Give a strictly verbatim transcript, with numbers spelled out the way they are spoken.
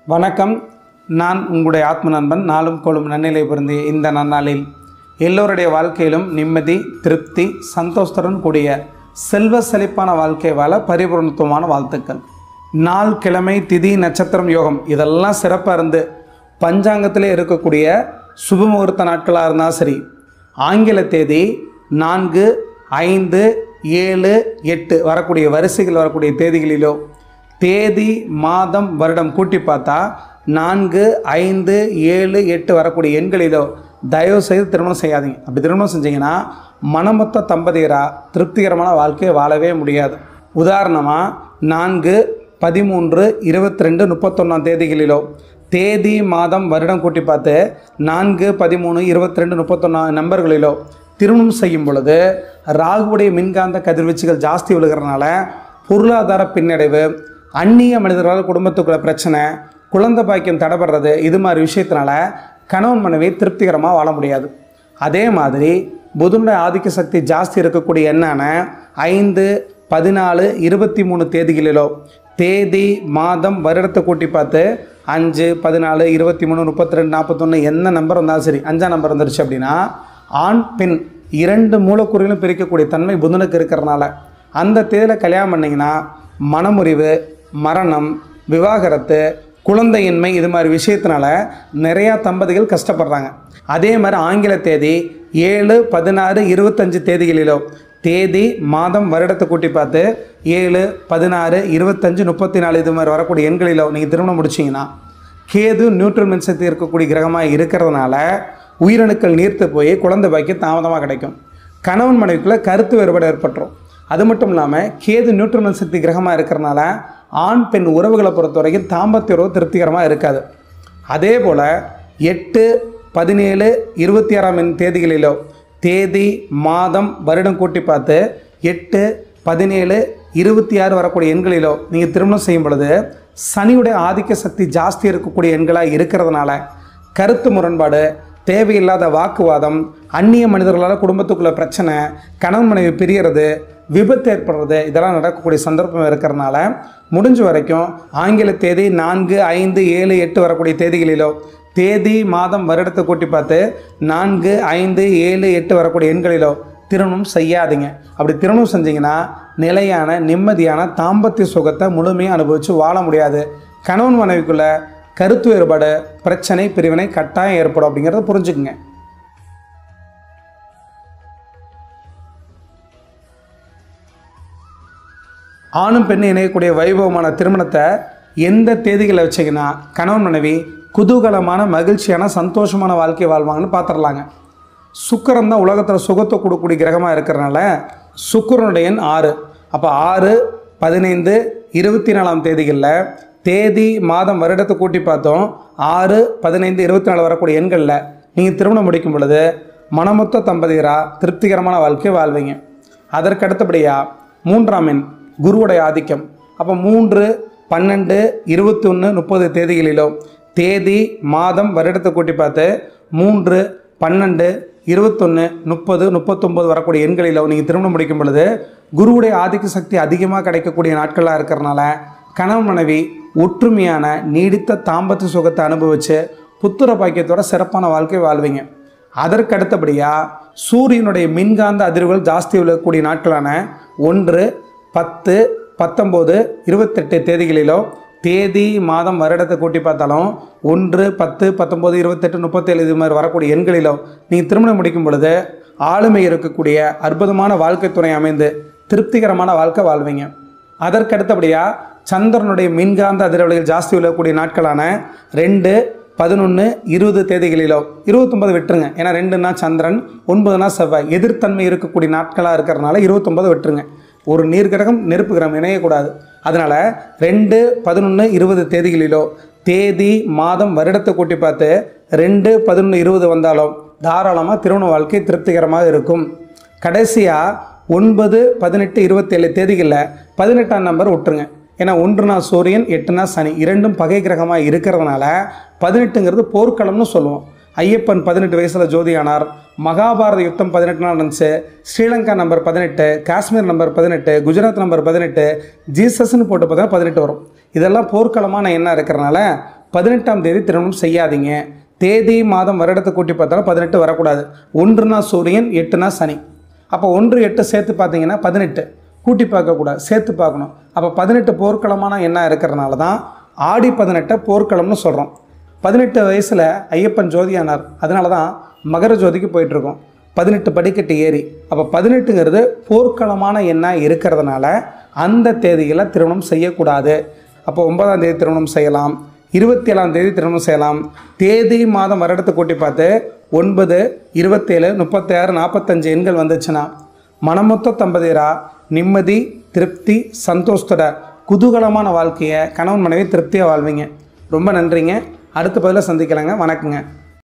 வணக்கம். நான் உங்களுடைய ஆத்ம நண்பன். நாளும் கோளும் நன்னிலை பொருந்திய இந்த நன்னாளில் எல்லோருடைய வாழ்க்கையிலும் நிம்மதி, திருப்தி, சந்தோஷத்துடன் கூடிய செல்வ செழிப்பான வாழ்க்கை வாழ பரிபூர்ணத்துவமான வாழ்த்துக்கள். நாள், கிழமை, திதி, நட்சத்திரம், யோகம் இதெல்லாம் சிறப்பாக இருந்து பஞ்சாங்கத்திலே இருக்கக்கூடிய சுபமுகூர்த்த நாட்களாக இருந்தால் சரி, ஆங்கில தேதி நான்கு, ஐந்து, ஏழு, எட்டு வரக்கூடிய வரிசைகள் வரக்கூடிய தேதிகளிலோ, தேதி, மாதம், வருடம் கூட்டி பார்த்தா நான்கு, ஐந்து, ஏழு, எட்டு வரக்கூடிய எண்களிலோ தயவு செய்து திருமணம் செய்யாதீங்க. அப்படி திருமணம் செஞ்சீங்கன்னா மனமொத்த தம்பதியராக திருப்திகரமான வாழ்க்கையை வாழவே முடியாது. உதாரணமாக நான்கு, பதிமூன்று, இருபத்தி ரெண்டு, முப்பத்தொன்னாம் தேதிகளிலோ, தேதி, மாதம், வருடம் கூட்டி பார்த்து நான்கு, பதிமூணு, இருபத்தி ரெண்டு, முப்பத்தொன்னா நம்பர்களிலோ திருமணம் செய்யும் பொழுது ராகுவுடைய மின்காந்த கதிர்வீச்சுகள் ஜாஸ்தி விழுகிறதுனால பொருளாதார பின்னடைவு, அந்நிய மனிதர்களால் குடும்பத்துக்குள்ள பிரச்சனை, குழந்தை பாக்கியம் தடைபடுறது, இது மாதிரி விஷயத்தினால கணவன் மனைவி திருப்திகரமாக வாழ முடியாது. அதே மாதிரி புதனுடைய ஆதிக்க சக்தி ஜாஸ்தி இருக்கக்கூடிய எண்ணான ஐந்து, பதினாலு, இருபத்தி மூணு தேதிகளிலோ, தேதி, மாதம், வருடத்தை கூட்டி பார்த்து அஞ்சு, பதினாலு, இருபத்தி மூணு, முப்பத்தி ரெண்டு, நாற்பத்தொன்று என்ன நம்பர் வந்தாலும் சரி, அஞ்சாம் நம்பர் வந்துருச்சு அப்படின்னா ஆண் பெண் இரண்டு மூலக்கூறுகளும் பிரிக்கக்கூடிய தன்மை புதனுக்கு இருக்கிறதுனால அந்த தேதியில் கல்யாணம் பண்ணிங்கன்னா மனமுறிவு, மரணம், விவாகரத்து, குழந்தையின்மை இது மாதிரி விஷயத்தினால நிறையா தம்பதிகள் கஷ்டப்படுறாங்க. அதே மாதிரி ஆங்கில தேதி ஏழு, பதினாறு, இருபத்தஞ்சு தேதிகளிலோ, தேதி, மாதம், வருடத்தை கூட்டி பார்த்து ஏழு, பதினாறு, இருபத்தஞ்சு, முப்பத்தி நாலு இது மாதிரி வரக்கூடிய எண்களிலோ நீங்கள் திருமணம் முடிச்சிங்கன்னா கேது நியூட்ரல் மின்சக்தி இருக்கக்கூடிய கிரகமாக இருக்கிறதுனால உயிரணுக்கள் நீர்த்து போய் குழந்தை பாக்கியம் தாமதமாக கிடைக்கும். கணவன் மனைவிக்குள்ளே கருத்து வேறுபாடு ஏற்பட்டுரும். அது மட்டும் இல்லாமல் கேது நியூட்ரல் மின்சக்தி கிரகமாக இருக்கிறதுனால ஆண் பெண் உறவுகளை பொறுத்த வரைக்கும் தாம்பத்திய உறவு திருப்திகரமாக இருக்காது. அதே போல் எட்டு, பதினேழு, இருபத்தி ஆறாம் எண் தேதிகளிலோ, தேதி, மாதம், வருடம் கூட்டி பார்த்து எட்டு, பதினேழு, இருபத்தி ஆறு வரக்கூடிய எண்களிலோ நீங்கள் திருமணம் செய்யும் பொழுது சனியுடைய ஆதிக்க சக்தி ஜாஸ்தி இருக்கக்கூடிய எண்களாக இருக்கிறதுனால கருத்து முரண்பாடு, தேவையில்லாத வாக்குவாதம், அந்நிய மனிதர்களால் குடும்பத்துக்குள்ள பிரச்சனை, கணவன் மனைவி பிரியறது, விபத்து ஏற்படுறது இதெல்லாம் நடக்கக்கூடிய சந்தர்ப்பம் இருக்கிறதுனால முடிஞ்ச வரைக்கும் ஆங்கில தேதி நான்கு, ஐந்து, ஏழு, எட்டு வரக்கூடிய தேதிகளிலோ, தேதி, மாதம், வருடத்தை கூட்டி பார்த்து நான்கு, ஐந்து, ஏழு, எட்டு வரக்கூடிய எண்களிலோ திருமணம் செய்யாதீங்க. அப்படி திருமணம் செஞ்சீங்கன்னா நிலையான நிம்மதியான தாம்பத்திய சுகத்தை முழுமையாக அனுபவித்து வாழ முடியாது. கணவன் மனைவிக்குள்ள கருத்து வேறுபாடு, பிரச்சனை, பிரிவினை கட்டாயம் ஏற்படும். அப்படிங்கிறத புரிஞ்சுக்குங்க. ஆணும் பெண்ணும் இணையக்கூடிய வைபவமான திருமணத்தை எந்த தேதிகளை வச்சிங்கன்னா கணவன் மனைவி குதூகலமான, மகிழ்ச்சியான, சந்தோஷமான வாழ்க்கை வாழ்வாங்கன்னு பார்த்துடலாங்க. சுக்கிரன் தான் உலகத்தில் சுகத்தை கொடுக்கக்கூடிய கிரகமாக இருக்கிறனால சுக்கிரனுடைய எண் ஆறு. அப்போ ஆறு, பதினைந்து, இருபத்தி நாலாம் தேதிகளில், தேதி, மாதம், வருடத்தை கூட்டி பார்த்தோம் ஆறு, பதினைந்து, இருபத்தி நாலு வரக்கூடிய எண்களில் நீங்கள் திருமணம் முடிக்கும் பொழுது மனமொத்த தம்பதியராக திருப்திகரமான வாழ்க்கை வாழ்வீங்க. அதற்கு அடுத்தபடியாக மூன்றாம் எண் குருவுடைய ஆதிக்கம். அப்போ மூன்று, பன்னெண்டு, இருபத்தி ஒன்று, முப்பது தேதிகளிலோ, தேதி, மாதம், வருடத்தை கூட்டி பார்த்து மூன்று, பன்னெண்டு, இருபத்தொன்று, முப்பது, முப்பத்தொம்போது வரக்கூடிய எண்களிலோ நீங்கள் திருமணம் முடிக்கும் பொழுது குருவுடைய ஆதிக்க சக்தி அதிகமாக கிடைக்கக்கூடிய நாட்களாக இருக்கிறனால கணவன் மனைவி ஒற்றுமையான நீடித்த தாம்பத்திய சுகத்தை அனுபவித்து புத்திர பாக்கியத்தோட சிறப்பான வாழ்க்கை வாழ்வீங்க. அதற்கு அடுத்தபடியாக சூரியனுடைய மின்காந்த அதிர்வுகள் ஜாஸ்தி விழக்கூடிய நாட்களான ஒன்று, பத்து, பத்தொம்போது, இருபத்தெட்டு தேதிகளிலோ, தேதி, மாதம், வருடத்தை கூட்டி பார்த்தாலும் ஒன்று, பத்து, பத்தொம்போது, இருபத்தெட்டு, முப்பத்தேழு இது மாதிரி வரக்கூடிய எண்களிலோ நீங்கள் திருமணம் முடிக்கும் பொழுது ஆளுமை இருக்கக்கூடிய அற்புதமான வாழ்க்கை துணை அமைந்து திருப்திகரமான வாழ்க்கை வாழ்வீங்க. அதற்கு அடுத்தபடியாக சந்திரனுடைய மின்காந்த அதிர்வலைகள் ஜாஸ்தி விழக்கூடிய நாட்களான ரெண்டு, பதினொன்று, இருபது தேதிகளிலோ, இருபத்தொம்பது விட்டுருங்க. ஏன்னா ரெண்டுனா சந்திரன், ஒன்பதுனா செவ்வாய், எதிர்த்தன்மை இருக்கக்கூடிய நாட்களாக இருக்கிறதுனால இருபத்தொம்பது விட்டுருங்க. ஒரு நீர் கிரகம் நெருப்பு கிரகம் இணையக்கூடாது. அதனால் ரெண்டு, பதினொன்று, இருபது தேதிகளிலோ, தேதி, மாதம், வருடத்தை கூட்டி பார்த்து ரெண்டு, பதினொன்று, இருபது வந்தாலும் தாராளமாக திருமண வாழ்க்கை திருப்திகரமாக இருக்கும். கடைசியாக ஒன்பது, பதினெட்டு, இருபத்தேழு தேதிகளில் பதினெட்டாம் நம்பர் விட்டுருங்க. ஏன்னா ஒன்றுனா சூரியன், எட்டுனா சனி, இரண்டும் பகை கிரகமாக இருக்கிறதுனால பதினெட்டுங்கிறது போர்க்களம்னு சொல்லுவோம். ஐயப்பன் பதினெட்டு வயசில் ஜோதியானார். மகாபாரத யுத்தம் பதினெட்டு நாள் இருந்துச்சு. ஸ்ரீலங்கா நம்பர் பதினெட்டு, காஷ்மீர் நம்பர் பதினெட்டு, குஜராத் நம்பர் பதினெட்டு, ஜீசஸ்ன்னு போட்டு பார்த்தா பதினெட்டு வரும். இதெல்லாம் போர்க்களமான எண்ணம் இருக்கிறனால பதினெட்டாம் தேதி திருமணம் செய்யாதீங்க. தேதி மாதம் வருடத்தை கூட்டி பார்த்தாலும் பதினெட்டு வரக்கூடாது. ஒன்றுனா சூரியன், எட்டுனா சனி. அப்போ ஒன்று எட்டு சேர்த்து பார்த்தீங்கன்னா பதினெட்டு. கூட்டி பார்க்கக்கூடாது, சேர்த்து பார்க்கணும். அப்போ பதினெட்டு போர்க்களமான எண்ணா இருக்கிறதுனால தான் ஆடி பதினெட்டை போர்க்களம்னு சொல்கிறோம். பதினெட்டு வயசில் ஐயப்பன் ஜோதியானார். அதனால தான் மகர ஜோதிக்கு போயிட்டுருக்கோம். பதினெட்டு படிக்கட்டு ஏறி. அப்போ பதினெட்டுங்கிறது போர்க்களமான எண்ணா இருக்கிறதுனால அந்த தேதியில் திருமணம் செய்யக்கூடாது. அப்போ ஒன்பதாம் தேதி திருமணம் செய்யலாம், இருபத்தி ஏழாம் தேதி திருமணம் செய்யலாம். தேதி மாதம் வருடத்தை கூட்டி பார்த்து ஒன்பது, இருபத்தேழு, முப்பத்தி ஆறு, நாற்பத்தஞ்சு எண்கள் வந்துச்சுன்னா மனமொத்த தம்பதியராக நிம்மதி, திருப்தி, சந்தோஷத்தோட குதூகலமான வாழ்க்கையை கணவன் மனைவி திருப்தியாக வாழ்வீங்க. ரொம்ப நன்றிங்க. அடுத்த பதில சந்திக்கலாங்க. வணக்கங்க.